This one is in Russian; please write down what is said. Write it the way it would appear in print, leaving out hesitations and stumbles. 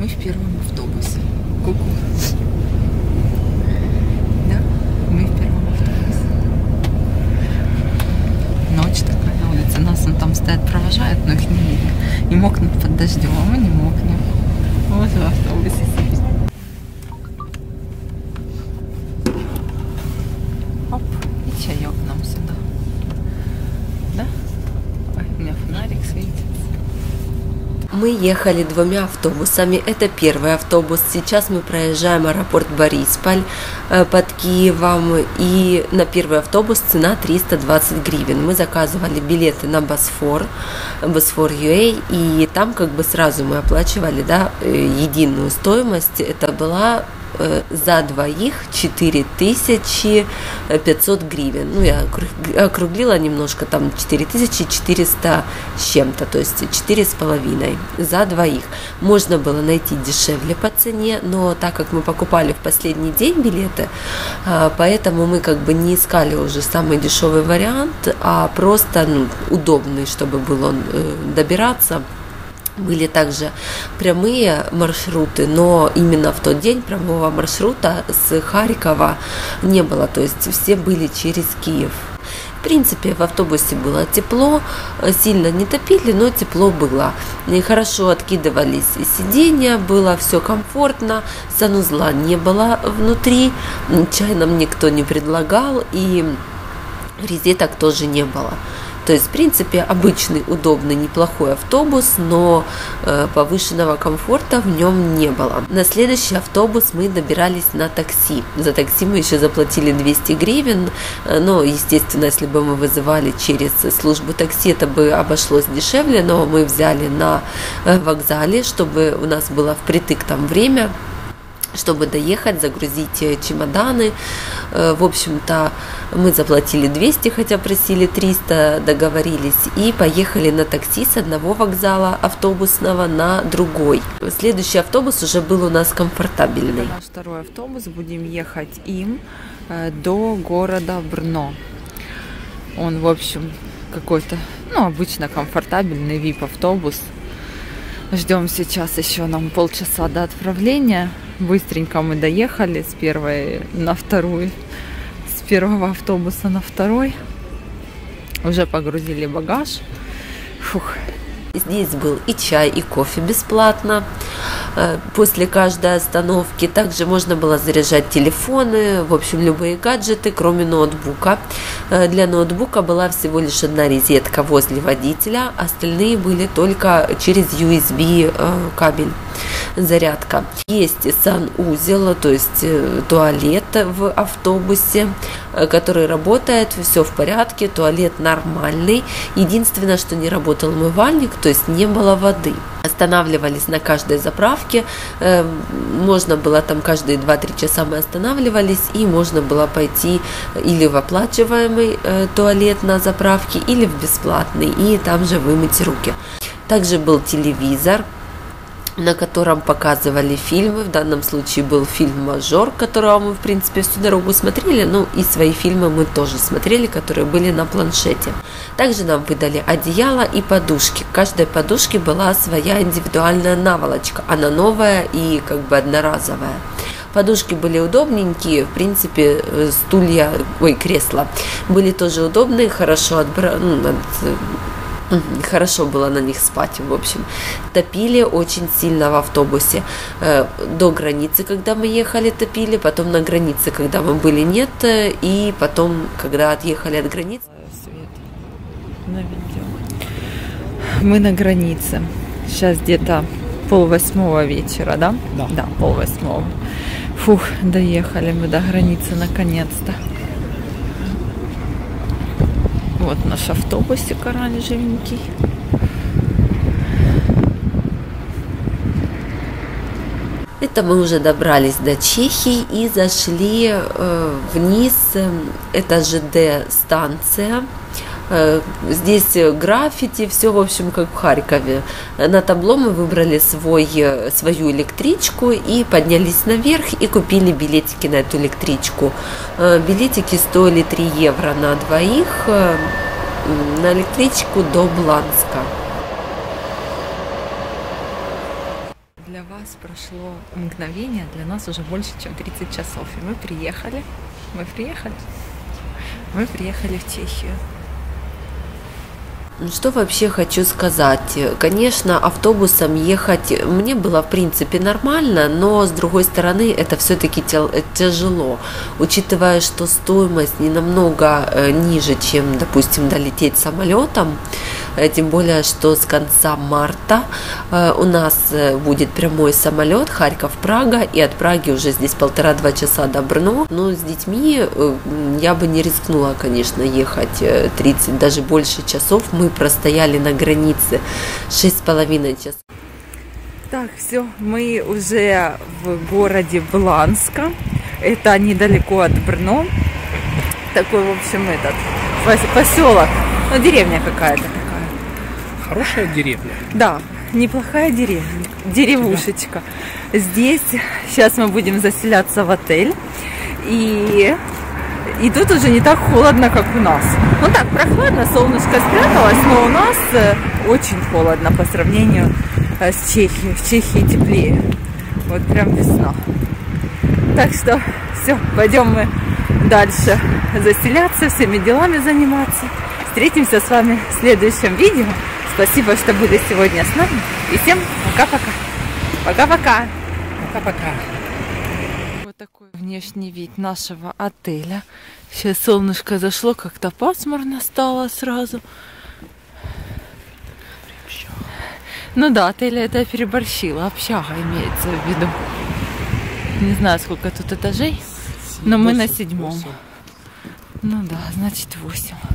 Мы в первом автобусе. Ку-ку. Да, мы в первом автобусе. Ночь такая на улице. Нас он там стоят, провожают, но их не видно. И мокнут под дождем, а мы не мокнем. Вот в автобусе сидим. Оп, и чаек нам сюда. Да? Ой, у меня фонарик светится. Мы ехали двумя автобусами. Это первый автобус. Сейчас мы проезжаем аэропорт Борисполь под Киевом. И на первый автобус цена 320 гривен. Мы заказывали билеты на Босфор, Босфор.ua. И там как бы сразу мы оплачивали, да, единую стоимость. Это была за двоих 4500 гривен. Ну, я округлила немножко, там 4400 с чем-то, то есть 4,5 за двоих. Можно было найти дешевле по цене, но так как мы покупали в последний день билеты, поэтому мы как бы не искали уже самый дешевый вариант, а просто удобный, чтобы было добираться. Были также прямые маршруты, но именно в тот день прямого маршрута с Харькова не было, то есть все были через Киев. В принципе, в автобусе было тепло, сильно не топили, но тепло было. И хорошо откидывались сиденья, было все комфортно, санузла не было внутри, чай нам никто не предлагал, и розеток тоже не было. То есть, в принципе, обычный, удобный, неплохой автобус, но повышенного комфорта в нем не было. На следующий автобус мы добирались на такси. За такси мы еще заплатили 200 гривен, но, естественно, если бы мы вызывали через службу такси, это бы обошлось дешевле, но мы взяли на вокзале, чтобы у нас было впритык там время, чтобы доехать, загрузить чемоданы. В общем-то, мы заплатили 200, хотя просили 300, договорились, и поехали на такси с одного вокзала автобусного на другой. Следующий автобус уже был у нас комфортабельный. Это наш второй автобус, будем ехать им до города Брно. Он, в общем, какой-то, обычно комфортабельный VIP-автобус. Ждем сейчас еще нам полчаса до отправления. Быстренько мы доехали с первой на вторую, с первого автобуса на второй. Уже погрузили багаж. Фух. Здесь был и чай, и кофе бесплатно после каждой остановки. Также можно было заряжать телефоны, в общем, любые гаджеты, кроме ноутбука. Для ноутбука была всего лишь одна розетка возле водителя, остальные были только через USB кабель. Зарядка. Есть санузел, то есть туалет в автобусе, который работает, все в порядке, туалет нормальный. Единственное, что не работал умывальник, то есть не было воды. Останавливались на каждой заправке, можно было там каждые 2-3 часа мы останавливались, и можно было пойти или в оплачиваемый туалет на заправке, или в бесплатный, и там же вымыть руки. Также был телевизор, на котором показывали фильмы. В данном случае был фильм «Мажор», которого мы, в принципе, всю дорогу смотрели, и свои фильмы мы тоже смотрели, которые были на планшете. Также нам выдали одеяло и подушки. К каждой подушке была своя индивидуальная наволочка. Она новая и как бы одноразовая. Подушки были удобненькие, в принципе, кресла были тоже удобные, хорошо было на них спать, в общем. Топили очень сильно в автобусе. До границы, когда мы ехали, топили, потом на границе, когда мы были, нет, и потом, когда отъехали от границы. На видео. Мы на границе. Сейчас где-то 7:30 вечера, да? Да, 7:30. Фух, доехали мы до границы наконец-то. Вот наш автобусик оранжевенький. Это мы уже добрались до Чехии и зашли вниз. Это ЖД-станция. Здесь граффити, все, в общем, как в Харькове. На табло мы выбрали свою электричку и поднялись наверх и купили билетики на эту электричку. Билетики стоили 3 евро на двоих на электричку до Бланска. Для вас прошло мгновение, для нас уже больше, чем 30 часов. И мы приехали в Чехию. Ну, что вообще хочу сказать? Конечно, автобусом ехать мне было в принципе нормально, но с другой стороны это все-таки тяжело, учитывая, что стоимость не намного ниже, чем, допустим, долететь самолетом, тем более, что с конца марта у нас будет прямой самолет Харьков-Прага, и от Праги уже здесь 1,5-2 часа до Брно. Но с детьми я бы не рискнула, конечно, ехать 30, даже больше часов. Мы простояли на границе 6,5 часов. Так, все, мы уже в городе Бланска. Это недалеко от Брно. Такой, в общем, поселок. Ну, деревня какая-то такая. Хорошая деревня. Да, неплохая деревня. Деревушечка. Здесь сейчас мы будем заселяться в отель. И тут уже не так холодно, как у нас. Ну так, прохладно, солнышко спряталось, но у нас очень холодно по сравнению с Чехией. В Чехии теплее. Вот прям весна. Так что все, пойдем мы дальше заселяться, всеми делами заниматься. Встретимся с вами в следующем видео. Спасибо, что были сегодня с нами. И всем пока-пока. Пока-пока. Пока-пока. Вот такой внешний вид нашего отеля. Сейчас солнышко зашло, как-то пасмурно стало сразу. Ну да, отель это я переборщила. Общага имеется в виду. Не знаю, сколько тут этажей, но мы на 7. Ну да, значит 8.